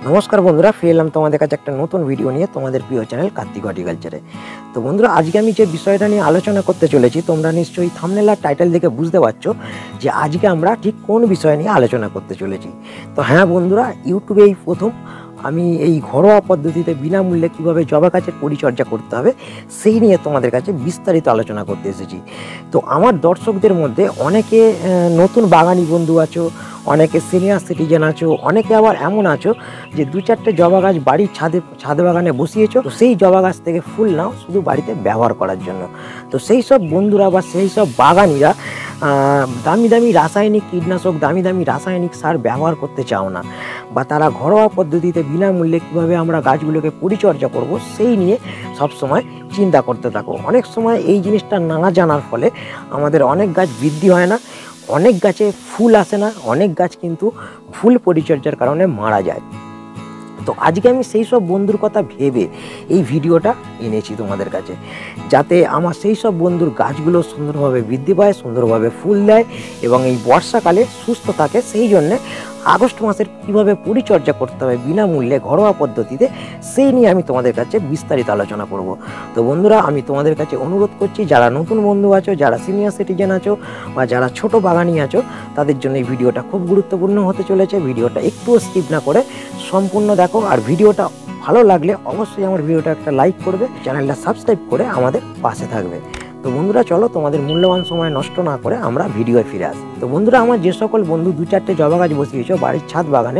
নমস্কার বন্ধুরা, ফিরে এলাম তোমাদের কাছে একটা নতুন ভিডিও নিয়ে তোমাদের প্রিয় চ্যানেল কার্তিক হর্টিকালচারে। তো বন্ধুরা, আজকে আমি যে বিষয়টা নিয়ে আলোচনা করতে চলেছি, তোমরা নিশ্চয়ই থাম্বনেল আর টাইটেল দেখে বুঝতে পারছো যে আজকে আমরা ঠিক কোন বিষয় নিয়ে আলোচনা করতে চলেছি। তো হ্যাঁ বন্ধুরা, ইউটিউবে এই প্রথম আমি এই ঘরোয়া পদ্ধতিতে বিনামূল্যে কীভাবে জবা গাছের পরিচর্যা করতে হবে সেই নিয়ে তোমাদের কাছে বিস্তারিত আলোচনা করতে এসেছি। তো আমার দর্শকদের মধ্যে অনেকে নতুন বাগানি বন্ধু আছো, অনেকে সিনিয়র সিটিজেন আছো, অনেকে আবার এমন আছো যে দু চারটে জবা গাছ বাড়ির ছাদ বাগানে বসিয়েছো, তো সেই জবা গাছ থেকে ফুল নাও শুধু বাড়িতে ব্যবহার করার জন্য। তো সেই সব বন্ধুরা বা সেই সব বাগানিরা দামি দামি রাসায়নিক কীটনাশক, দামি দামি রাসায়নিক সার ব্যবহার করতে চাও না, বা তারা ঘরোয়া পদ্ধতিতে বিনামূল্যে কীভাবে আমরা গাছগুলোকে পরিচর্যা করব সেই নিয়ে সবসময় চিন্তা করতে থাকো। অনেক সময় এই জিনিসটা না জানার ফলে আমাদের অনেক গাছ বৃদ্ধি হয় না, অনেক গাছে ফুল আসে না, অনেক গাছ কিন্তু ফুল পরিচর্যার কারণে মারা যায়। তো আজকে আমি সেই সব বন্ধুর কথা ভেবে এই ভিডিওটা এনেছি তোমাদের কাছে, যাতে আমার সেই সব বন্ধুর গাছগুলো সুন্দরভাবে বৃদ্ধি পায়, সুন্দরভাবে ফুল দেয় এবং এই বর্ষাকালে সুস্থ থাকে। সেই জন্যে আগস্ট মাসের কীভাবে পরিচর্যা করতে হবে বিনামূল্যে ঘরোয়া পদ্ধতিতে সেই নিয়ে আমি তোমাদের কাছে বিস্তারিত আলোচনা করব। তো বন্ধুরা, আমি তোমাদের কাছে অনুরোধ করছি, যারা নতুন বন্ধু আছো, যারা সিনিয়র সিটিজেন আছো বা যারা ছোট বাগানি আছো, তাদের জন্য এই ভিডিওটা খুব গুরুত্বপূর্ণ হতে চলেছে। ভিডিওটা একটুও স্কিপ না করে সম্পূর্ণ দেখো, আর ভিডিওটা ভালো লাগলে অবশ্যই আমার ভিডিওটা একটা লাইক করবে, চ্যানেলটা সাবস্ক্রাইব করে আমাদের পাশে থাকবে। তো বন্ধুরা, চলো তোমাদের মূল্যবান সময় নষ্ট না করে আমরা ভিডিওয় ফিরে আসি। তো বন্ধুরা, আমার যে সকল বন্ধু দু চারটে জবা গাছ বসিয়েছো বাড়ির ছাদ বাগানে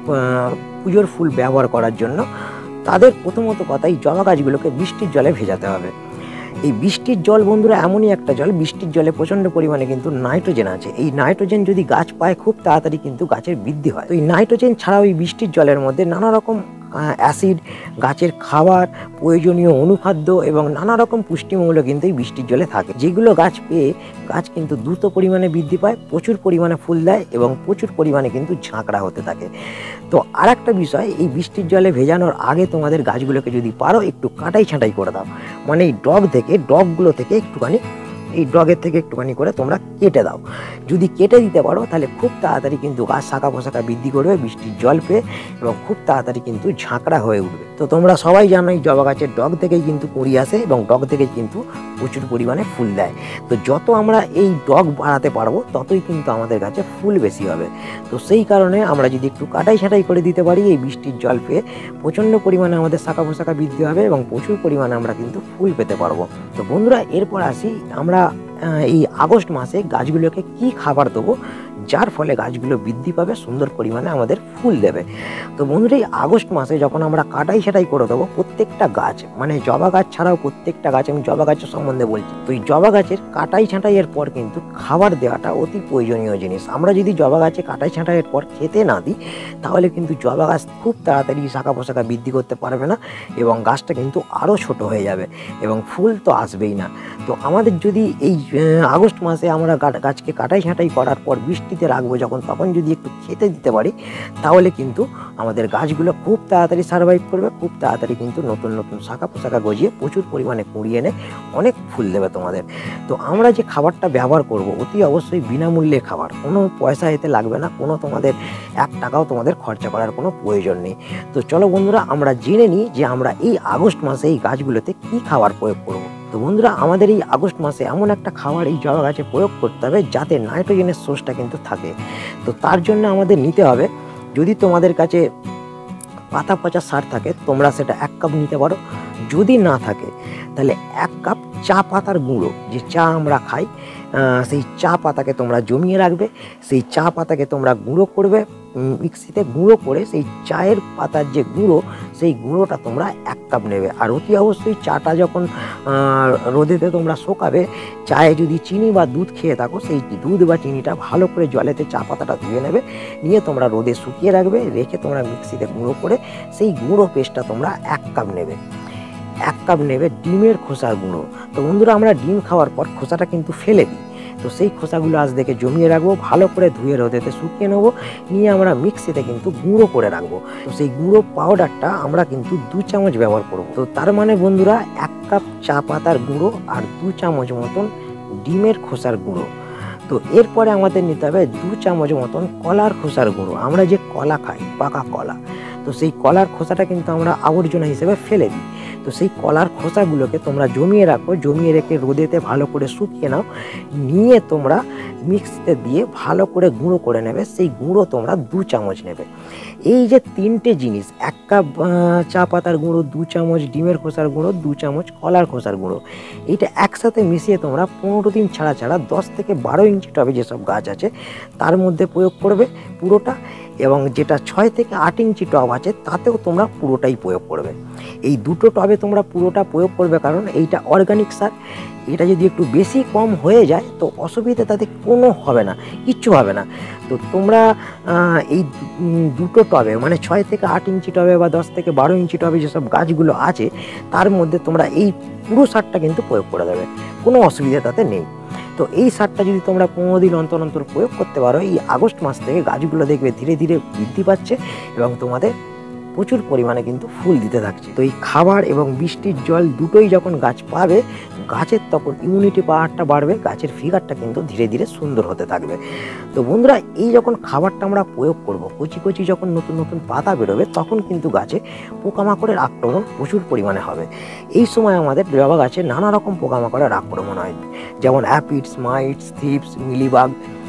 পুজোর ফুল ব্যবহার করার জন্য, তাদের প্রথমত কথা এই জবা গাছগুলোকে বৃষ্টির জলে ভেজাতে হবে। এই বৃষ্টির জল বন্ধুরা এমনই একটা জল, বৃষ্টির জলে প্রচণ্ড পরিমাণে কিন্তু নাইট্রোজেন আছে। এই নাইট্রোজেন যদি গাছ পায় খুব তাড়াতাড়ি কিন্তু গাছের বৃদ্ধি হয়। তো এই নাইট্রোজেন ছাড়াও এই বৃষ্টির জলের মধ্যে নানা রকম অ্যাসিড, গাছের খাবার, প্রয়োজনীয় অনুখাদ্য এবং নানা রকম পুষ্টিমূল্য কিন্তু এই বৃষ্টির জলে থাকে, যেগুলো গাছ পেয়ে গাছ কিন্তু দ্রুত পরিমাণে বৃদ্ধি পায়, প্রচুর পরিমাণে ফুল দেয় এবং প্রচুর পরিমাণে কিন্তু ঝাঁকড়া হতে থাকে। তো আর একটা বিষয়, এই বৃষ্টির জলে ভেজানোর আগে তোমাদের গাছগুলোকে যদি পারো একটু কাটাই ছাঁটাই করে দাও, মানে এই ডগগুলো থেকে একটুখানি, এই ডগের থেকে একটুখানি করে তোমরা কেটে দাও। যদি কেটে দিতে পারো তাহলে খুব তাড়াতাড়ি কিন্তু গাছ শাখা পোশাখা বৃদ্ধি করবে বৃষ্টির জল পেয়ে এবং খুব তাড়াতাড়ি কিন্তু ঝাঁকড়া হয়ে উঠবে। তো তোমরা সবাই জানো এই জবা গাছের ডগ থেকেই কিন্তু কুঁড়ি আসে এবং ডগ থেকেই কিন্তু প্রচুর পরিমাণে ফুল দেয়। তো যত আমরা এই ডগ বাড়াতে পারবো ততই কিন্তু আমাদের গাছে ফুল বেশি হবে। তো সেই কারণে আমরা যদি একটু কাটাই ছাঁটাই করে দিতে পারি, এই বৃষ্টির জল পেয়ে প্রচণ্ড পরিমাণে আমাদের শাখা পোশাখা বৃদ্ধি হবে এবং প্রচুর পরিমাণে আমরা কিন্তু ফুল পেতে পারবো। তো বন্ধুরা, এরপর আসি আমরা এই আগস্ট মাসে গাছগুলোকে কি খাবার দেবো যার ফলে গাছগুলো বৃদ্ধি পাবে, সুন্দর পরিমাণে আমাদের ফুল দেবে। তো বন্ধুরা, এই আগস্ট মাসে যখন আমরা কাটাই ছাঁটাই করে দেবো প্রত্যেকটা গাছ, মানে জবা গাছ ছাড়াও প্রত্যেকটা গাছ, আমি জবা গাছের সম্বন্ধে বলছি, তো এই জবা গাছের কাটাই ছাঁটাইয়ের পর কিন্তু খাবার দেওয়াটা অতি প্রয়োজনীয় জিনিস। আমরা যদি জবা গাছে কাটাই ছাঁটাইয়ের পর খেতে না দিই তাহলে কিন্তু জবা গাছ খুব তাড়াতাড়ি শাখা পোশাখা বৃদ্ধি করতে পারবে না এবং গাছটা কিন্তু আরও ছোট হয়ে যাবে এবং ফুল তো আসবেই না। তো আমাদের যদি এই আগস্ট মাসে আমরা গাছকে কাটাই ছাঁটাই করার পর বৃষ্টিতে রাখবো যখন, তখন যদি একটু খেতে দিতে পারি তাহলে কিন্তু আমাদের গাছগুলো খুব তাড়াতাড়ি সারভাইভ করবে, খুব তাড়াতাড়ি কিন্তু নতুন নতুন শাখা পোশাখা গজিয়ে প্রচুর পরিমাণে কুঁড়ি এনে অনেক ফুল দেবে তোমাদের। তো আমরা যে খাবারটা ব্যবহার করব অতি অবশ্যই বিনামূল্যে খাবার, কোনো পয়সা এতে লাগবে না, কোনো তোমাদের 1 টাকাও তোমাদের খরচা করার কোনো প্রয়োজন নেই। তো চলো বন্ধুরা, আমরা জেনে নিই যে আমরা এই আগস্ট মাসে এই গাছগুলোতে কি খাবার প্রয়োগ করব। তো বন্ধুরা, আমাদের এই আগস্ট মাসে এমন একটা খাবার এই জবা গাছে প্রয়োগ করতে হবে যাতে নাইট্রোজেনের সোর্সটা কিন্তু থাকে। তো তার জন্য আমাদের নিতে হবে, যদি তোমাদের কাছে পাতা পচা সার থাকে তোমরা সেটা 1 কাপ নিতে পারো, যদি না থাকে তাহলে 1 কাপ চা পাতার গুঁড়ো, যে চা আমরা খাই সেই চা পাতাকে তোমরা জমিয়ে রাখবে, সেই চা পাতাকে তোমরা গুঁড়ো করবে, মিক্সিতে গুঁড়ো করে সেই চায়ের পাতার যে গুঁড়ো সেই গুঁড়োটা তোমরা 1 কাপ নেবে। আর অতি অবশ্যই চাটা যখন রোদেতে তোমরা শোকাবে, চায়ে যদি চিনি বা দুধ খেয়ে থাকো সেই দুধ বা চিনিটা ভালো করে জলেতে চা পাতাটা ধুয়ে নেবে, নিয়ে তোমরা রোদে শুকিয়ে রাখবে, রেখে তোমরা মিক্সিতে গুঁড়ো করে সেই গুঁড়ো পেস্টটা তোমরা 1 কাপ নেবে। 1 কাপ নেবে ডিমের খোসার গুঁড়ো। তো বন্ধুরা, আমরা ডিম খাওয়ার পর খোসাটা কিন্তু ফেলে দিই, তো সেই খোসাগুলো আজ দেখে জমিয়ে রাখবো, ভালো করে ধুয়ে রোদেতে শুকিয়ে নেবো, নিয়ে আমরা মিক্সিতে কিন্তু গুঁড়ো করে রাখবো। তো সেই গুঁড়ো পাউডারটা আমরা কিন্তু 2 চামচ ব্যবহার করব। তো তার মানে বন্ধুরা, 1 কাপ চা পাতার গুঁড়ো আর 2 চামচ মতন ডিমের খোসার গুঁড়ো। তো এরপরে আমাদের নিতে হবে 2 চামচ মতন কলার খোসার গুঁড়ো। আমরা যে কলা খাই, পাকা কলা, তো সেই কলার খোসাটা কিন্তু আমরা আবর্জনা হিসেবে ফেলে দিই। তো সেই কলার খোসাগুলোকে তোমরা জমিয়ে রাখো, জমিয়ে রেখে রোদেতে ভালো করে শুকিয়ে নাও, নিয়ে তোমরা মিক্সিতে দিয়ে ভালো করে গুঁড়ো করে নেবে। সেই গুঁড়ো তোমরা 2 চামচ নেবে। এই যে 3টে জিনিস, 1 কাপ চা পাতার গুঁড়ো, 2 চামচ ডিমের খোসার গুঁড়ো, 2 চামচ কলার খোসার গুঁড়ো, এইটা একসাথে মিশিয়ে তোমরা 15 দিন ছাড়া ছাড়া 10 থেকে 12 ইঞ্চি টবে যেসব গাছ আছে তার মধ্যে প্রয়োগ করবে পুরোটা, এবং যেটা 6 থেকে 8 ইঞ্চি টব আছে তাতেও তোমরা পুরোটাই প্রয়োগ করবে। এই দুটো টবে তোমরা পুরোটা প্রয়োগ করবে, কারণ এইটা অর্গানিক সার। এটা যদি একটু বেশি কম হয়ে যায় তো অসুবিধা তাতে কোনো হবে না, কিচ্ছু হবে না। তো তোমরা এই দুটো টবে মানে 6 থেকে 8 ইঞ্চি টবে বা 10 থেকে 12 ইঞ্চি টবে যেসব গাছগুলো আছে তার মধ্যে তোমরা এই পুরো সারটা কিন্তু প্রয়োগ করে দেবে, কোনো অসুবিধা তাতে নেই। তো এই সারটা যদি তোমরা 15 দিন অন্তর অন্তর প্রয়োগ করতে পারো, এই আগস্ট মাস থেকে গাছগুলো দেখবে ধীরে ধীরে বৃদ্ধি পাচ্ছে এবং তোমাদের প্রচুর পরিমাণে কিন্তু ফুল দিতে থাকছে। তো এই খাবার এবং বৃষ্টির জল দুটোই যখন গাছ পাবে, গাছের তখন ইমিউনিটি পাওয়ারটা বাড়বে, গাছের ফিগারটা কিন্তু ধীরে ধীরে সুন্দর হতে থাকবে। তো বন্ধুরা, এই যখন খাবারটা আমরা প্রয়োগ করব, কচি কচি যখন নতুন নতুন পাতা বেরোবে, তখন কিন্তু গাছে পোকামাকড়ের আক্রমণ প্রচুর পরিমাণে হবে। এই সময় আমাদের জবা গাছে নানা রকম পোকামাকড়ের আক্রমণ হয়, যেমন অ্যাপিডস, মাইটস, থিপস, মিলিবাগ,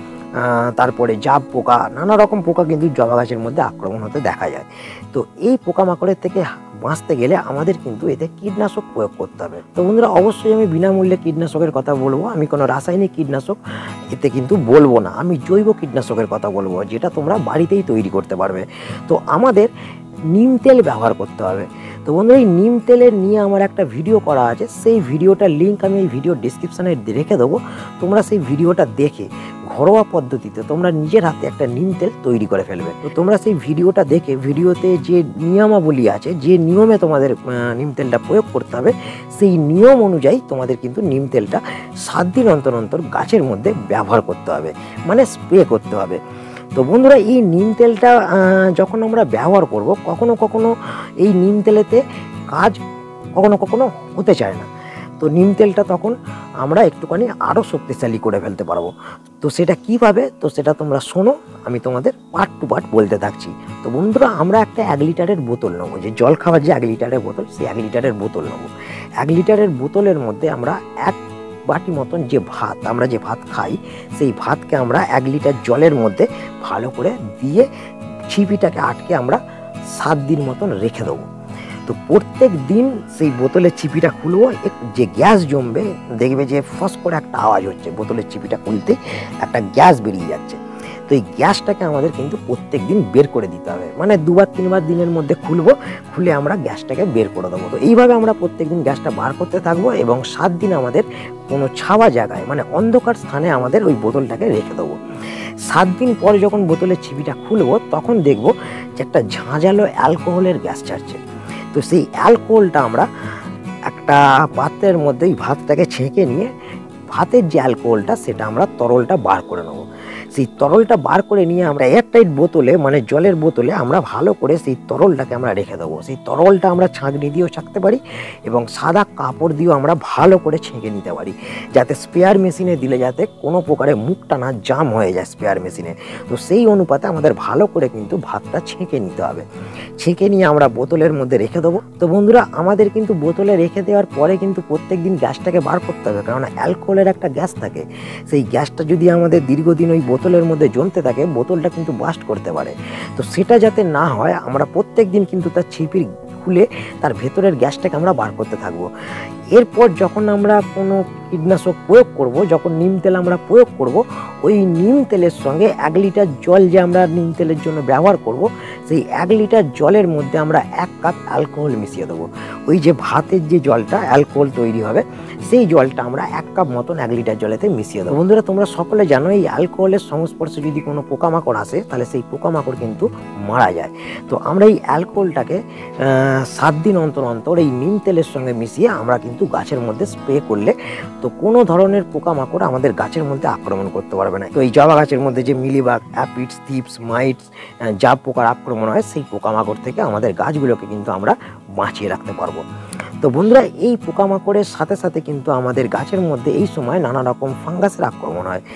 তারপরে জাব পোকা, নানা রকম পোকা কিন্তু জবা গাছের মধ্যে আক্রমণ হতে দেখা যায়। তো এই পোকামাকড়ের থেকে বাঁচতে গেলে আমাদের কিন্তু এতে কীটনাশক প্রয়োগ করতে হবে। তো বন্ধুরা, অবশ্যই আমি বিনামূল্যে কীটনাশকের কথা বলবো, আমি কোনো রাসায়নিক কীটনাশক এতে কিন্তু বলবো না, আমি জৈব কীটনাশকের কথা বলবো, যেটা তোমরা বাড়িতেই তৈরি করতে পারবে। তো আমাদের নিম তেল ব্যবহার করতে হবে। তো বন্ধুরা, এই নিম তেলের নিয়ে আমার একটা ভিডিও করা আছে, সেই ভিডিওটার লিঙ্ক আমি এই ভিডিও ডিসক্রিপশানে রেখে দেবো। তোমরা সেই ভিডিওটা দেখে ঘরোয়া পদ্ধতিতে তোমরা নিজের হাতে একটা নিম তেল তৈরি করে ফেলবে। তো তোমরা সেই ভিডিওটা দেখে, ভিডিওতে যে নিয়মাবলী আছে, যে নিয়মে তোমাদের নিম তেলটা প্রয়োগ করতে হবে, সেই নিয়ম অনুযায়ী তোমাদের কিন্তু নিম তেলটা 7 দিন অন্তর অন্তর গাছের মধ্যে ব্যবহার করতে হবে, মানে স্প্রে করতে হবে। তো বন্ধুরা, এই নিম তেলটা যখন আমরা ব্যবহার করব, কখনো কখনো এই নিম তেলেতে কাজ কখনো কখনো হতে চায় না। তো নিম তেলটা তখন আমরা একটুখানি আরও শক্তিশালী করে ফেলতে পারবো। তো সেটা কীভাবে, তো সেটা তোমরা শোনো, আমি তোমাদের পার্ট টু পার্ট বলতে থাকছি। তো বন্ধুরা, আমরা একটা 1 লিটারের বোতল নেবো, যে জল খাওয়ার যে 1 লিটারের বোতল, সেই 1 লিটারের বোতল নেবো। 1 লিটারের বোতলের মধ্যে আমরা 1 বাটি মতন যে ভাত, আমরা যে ভাত খাই, সেই ভাতকে আমরা 1 লিটার জলের মধ্যে ভালো করে দিয়ে ছিপিটাকে আটকে আমরা 7 দিন মতন রেখে দেবো। তো প্রত্যেক দিন সেই বোতলের চিপিটা খুলবো, যে গ্যাস জমবে, দেখবে যে ফস করে একটা আওয়াজ হচ্ছে, বোতলের চিপিটা খুলতে একটা গ্যাস বেরিয়ে যাচ্ছে। তো এই গ্যাসটাকে আমাদের কিন্তু প্রত্যেক দিন বের করে দিতে হবে, মানে 2-3 বার দিনের মধ্যে খুলবো, খুলে আমরা গ্যাসটাকে বের করে দেবো। তো এইভাবে আমরা প্রত্যেক দিন গ্যাসটা বার করতে থাকবো এবং 7 দিন আমাদের কোনো ছাওয়া জায়গায়, মানে অন্ধকার স্থানে আমাদের ওই বোতলটাকে রেখে দেবো। 7 দিন পর যখন বোতলের চিপিটা খুলবো, তখন দেখবো যে একটা ঝাঁঝালো অ্যালকোহলের গ্যাস ছাড়ছে। তো সেই অ্যালকোহলটা আমরা একটা পাত্রের মধ্যে ভাতটাকে ছেঁকে নিয়ে, ভাতের যে অ্যালকোহলটা সেটা আমরা তরলটা বার করে নেবো। সেই তরলটা বার করে নিয়ে আমরা এয়ারটাইট বোতলে, মানে জলের বোতলে আমরা ভালো করে সেই তরলটাকে আমরা রেখে দেবো। সেই তরলটা আমরা ছাঁকনি দিয়েও ছাঁকতে পারি এবং সাদা কাপড় দিয়েও আমরা ভালো করে ছেঁকে নিতে পারি, যাতে স্পেয়ার মেশিনে দিলে যাতে কোনো প্রকারে মুখটা না জাম হয়ে যায় স্পেয়ার মেশিনে। তো সেই অনুপাতে আমাদের ভালো করে কিন্তু ভাতটা ছেঁকে নিতে হবে। ছেঁকে নিয়ে আমরা বোতলের মধ্যে রেখে দেবো। তো বন্ধুরা, আমাদের কিন্তু বোতলে রেখে দেওয়ার পরে কিন্তু প্রত্যেক দিন গ্যাসটাকে বার করতে হবে, কারণ অ্যালকোহলের একটা গ্যাস থাকে। সেই গ্যাসটা যদি আমাদের দীর্ঘদিন ওই বোতলের মধ্যে জমতে থাকে, বোতলটা কিন্তু বাস্ট করতে পারে। তো সেটা যাতে না হয়, আমরা প্রত্যেক দিন কিন্তু তার ছিপির খুলে তার ভেতরের গ্যাসটাকে আমরা বার করতে থাকবো। এরপর যখন আমরা কোনো কীটনাশক প্রয়োগ করব, যখন নিম তেল আমরা প্রয়োগ করব, ওই নিম তেলের সঙ্গে 1 লিটার জল যে আমরা নিম তেলের জন্য ব্যবহার করব, সেই 1 লিটার জলের মধ্যে আমরা 1 কাপ অ্যালকোহল মিশিয়ে দেবো। ওই যে ভাতের যে জলটা অ্যালকোহল তৈরি হবে, সেই জলটা আমরা 1 কাপ মতন 1 লিটার জলেতে মিশিয়ে দেবো। বন্ধুরা, তোমরা সকলে জানো, এই অ্যালকোহলের সংস্পর্শে যদি কোনো পোকামাকড় আসে, তাহলে সেই পোকামাকড় কিন্তু মারা যায়। তো আমরা এই অ্যালকোহলটাকে 7 দিন অন্তর অন্তর এই নিম তেলের সঙ্গে মিশিয়ে আমরা কিন্তু গাছের মধ্যে স্প্রে করলে তো কোনো ধরনের পোকামাকড় আমাদের গাছের মধ্যে আক্রমণ করতে পারবে না। তো এই জবা গাছের মধ্যে যে মিলিবাগ, অ্যাপিডস, থিপস, মাইটস, জাব পোকার আক্রমণ হয়, সেই পোকামাকড় থেকে আমাদের গাছগুলোকে কিন্তু আমরা বাঁচিয়ে রাখতে পারবো। তো বন্ধুরা, এই পোকামাকড়ের সাথে সাথে কিন্তু আমাদের গাছের মধ্যে এই সময় নানা রকম ফাঙ্গাসের আক্রমণ হয়।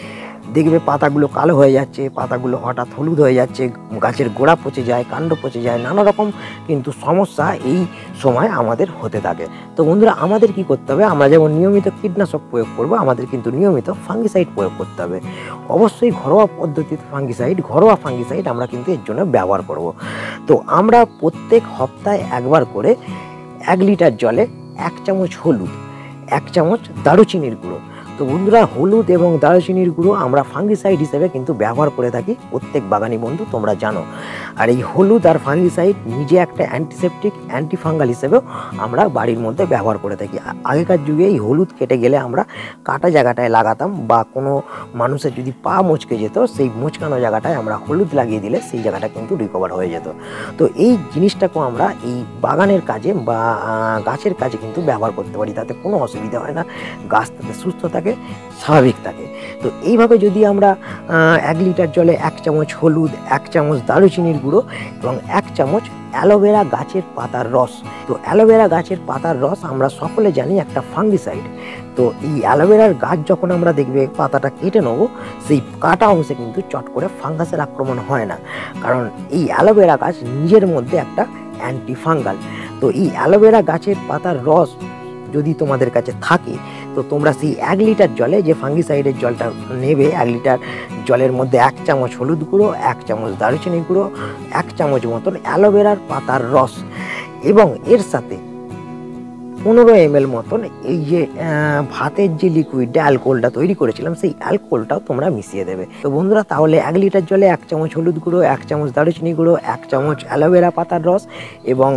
দেখবে পাতাগুলো কালো হয়ে যাচ্ছে, পাতাগুলো হঠাৎ হলুদ হয়ে যাচ্ছে, গাছের গোড়া পচে যায়, কাণ্ড পচে যায়, নানা রকম কিন্তু সমস্যা এই সময় আমাদের হতে থাকে। তো বন্ধুরা আমাদের কি করতে হবে, আমরা যেমন নিয়মিত কীটনাশক প্রয়োগ করব, আমাদের কিন্তু নিয়মিত ফাঙ্গিসাইড প্রয়োগ করতে হবে। অবশ্যই ঘরোয়া পদ্ধতিতে ঘরোয়া ফাঙ্গিসাইড আমরা কিন্তু এর জন্য ব্যবহার করব। তো আমরা প্রত্যেক সপ্তাহে একবার করে 1 লিটার জলে 1 চামচ হলুদ, 1 চামচ দারুচিনির গুঁড়ো। তো বন্ধুরা হলুদ এবং দারুচিনির গুঁড়ো আমরা ফাঙ্গিসাইড হিসেবে কিন্তু ব্যবহার করে থাকি, প্রত্যেক বাগানি বন্ধু তোমরা জানো। আর এই হলুদ আর ফাঙ্গিসাইড নিজে একটা অ্যান্টিসেপটিক, অ্যান্টিফাঙ্গাল হিসেবেও আমরা বাড়ির মধ্যে ব্যবহার করে থাকি। আগেকার যুগে এই হলুদ কেটে গেলে আমরা কাটা জায়গাটায় লাগাতাম, বা কোনো মানুষের যদি পা মচকে যেত সেই মচকানো জায়গাটায় আমরা হলুদ লাগিয়ে দিলে সেই জায়গাটা কিন্তু রিকভার হয়ে যেত। তো এই জিনিসটাকেও আমরা এই বাগানের কাজে বা গাছের কাজে কিন্তু ব্যবহার করতে পারি, তাতে কোনো অসুবিধা হয় না, গাছ তাতে সুস্থ থাকে, স্বাভাবিক থাকে। তো এইভাবে যদি আমরা 1 লিটার জলে 1 চামচ হলুদ, 1 চামচ দারুচিনির গুঁড়ো এবং 1 চামচ অ্যালোভেরা গাছের পাতার রস, তো অ্যালোভেরা গাছের পাতার রস আমরা সকলে জানি একটা ফাঙ্গিসাইড। তো এই অ্যালোভেরার গাছ যখন আমরা দেখবে পাতাটা কেটে নেবো, সেই কাটা অংশে কিন্তু চট করে ফাঙ্গাসের আক্রমণ হয় না, কারণ এই অ্যালোভেরা গাছ নিজের মধ্যে একটা অ্যান্টিফাঙ্গাল। তো এই অ্যালোভেরা গাছের পাতার রস যদি তোমাদের কাছে থাকে, তো তোমরা সেই 1 লিটার জলে যে ফাঙ্গিসাইডের জলটা নেবে, 1 লিটার জলের মধ্যে 1 চামচ হলুদ গুঁড়ো, 1 চামচ দারুচিনি গুঁড়ো, 1 চামচ মতন অ্যালোভেরার পাতার রস এবং এর সাথে 15 ml মতন এই যে ভাতের যে লিকুইড অ্যালকোহলটা তৈরি করেছিলাম, সেই অ্যালকোহলটাও তোমরা মিশিয়ে দেবে। তো বন্ধুরা তাহলে 1 লিটার জলে 1 চামচ হলুদ গুঁড়ো, 1 চামচ দারুচিনি গুঁড়ো, 1 চামচ অ্যালোভেরা পাতার রস এবং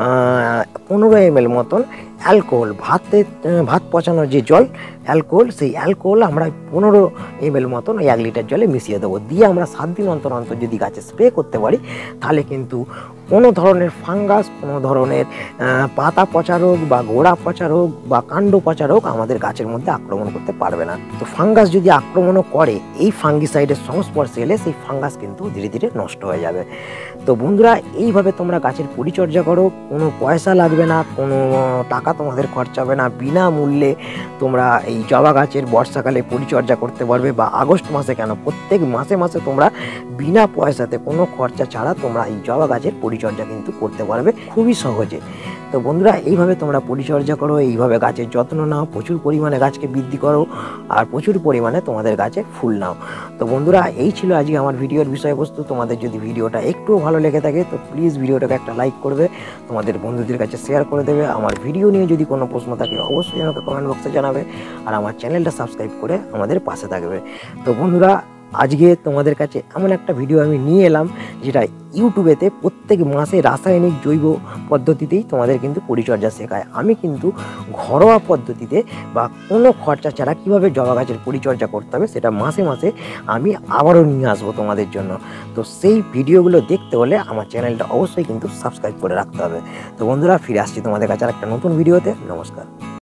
15 ml মতন অ্যালকোহল, ভাত পচানোর যে জল অ্যালকোহল, সেই অ্যালকোহল আমরা 15 ml মতন ওই 1 লিটার জলে মিশিয়ে দেবো। দিয়ে আমরা 7 দিন অন্তর অন্তর যদি গাছে স্প্রে করতে পারি, তাহলে কিন্তু কোনো ধরনের ফাঙ্গাস, কোনো ধরনের পাতা পচা রোগ বা গোড়া পচা রোগ বা কাণ্ড পচা রোগ আমাদের গাছের মধ্যে আক্রমণ করতে পারবে না। তো ফাঙ্গাস যদি আক্রমণও করে, এই ফাঙ্গিসাইডের সংস্পর্শে এলে সেই ফাঙ্গাস কিন্তু ধীরে ধীরে নষ্ট হয়ে যাবে। তো বন্ধুরা এইভাবে তোমরা গাছের পরিচর্যা করো, কোনো পয়সা লাগবে না, কোনো টাকা তোমাদের খরচা হবে না, বিনামূল্যে তোমরা এই জবা গাছের বর্ষাকালে পরিচর্যা করতে পারবে, বা আগস্ট মাসে কেন, প্রত্যেক মাসে মাসে তোমরা বিনা পয়সাতে কোনো খরচা ছাড়া তোমরা এই জবা গাছের পরিচর্যা কিন্তু করতে পারবে খুবই সহজে। তো বন্ধুরা এইভাবে তোমরা পরিচর্যা করো, এইভাবে গাছের যত্ন নাও, প্রচুর পরিমাণে গাছকে বৃদ্ধি করো, আর প্রচুর পরিমাণে তোমাদের গাছে ফুল নাও। তো বন্ধুরা এই ছিল আজকে আমার ভিডিওর বিষয়বস্তু। তোমাদের যদি ভিডিওটা একটুও ভালো লেগে থাকে তো প্লিজ ভিডিওটাকে একটা লাইক করবে, তোমাদের বন্ধুদের কাছে শেয়ার করে দেবে। আমার ভিডিও নিয়ে যদি কোনো প্রশ্ন থাকে অবশ্যই আমাকে কমেন্ট বক্সে জানাবে, আর আমার চ্যানেলটা সাবস্ক্রাইব করে আমাদের পাশে থাকবে। তো বন্ধুরা আজকে তোমাদের কাছে এমন একটা ভিডিও আমি নিয়ে এলাম, যেটা ইউটিউবেতে প্রত্যেক মাসে রাসায়নিক জৈব পদ্ধতিতেই তোমাদের কিন্তু পরিচর্যা শেখায়। আমি কিন্তু ঘরোয়া পদ্ধতিতে বা কোনো খরচা ছাড়া কীভাবে জবা গাছের পরিচর্যা করতে হবে সেটা মাসে মাসে আমি আবারও নিয়ে আসবো তোমাদের জন্য। তো সেই ভিডিওগুলো দেখতে হলে আমার চ্যানেলটা অবশ্যই কিন্তু সাবস্ক্রাইব করে রাখতে হবে। তো বন্ধুরা ফিরে আসছি তোমাদের কাছে আর একটা নতুন ভিডিওতে। নমস্কার।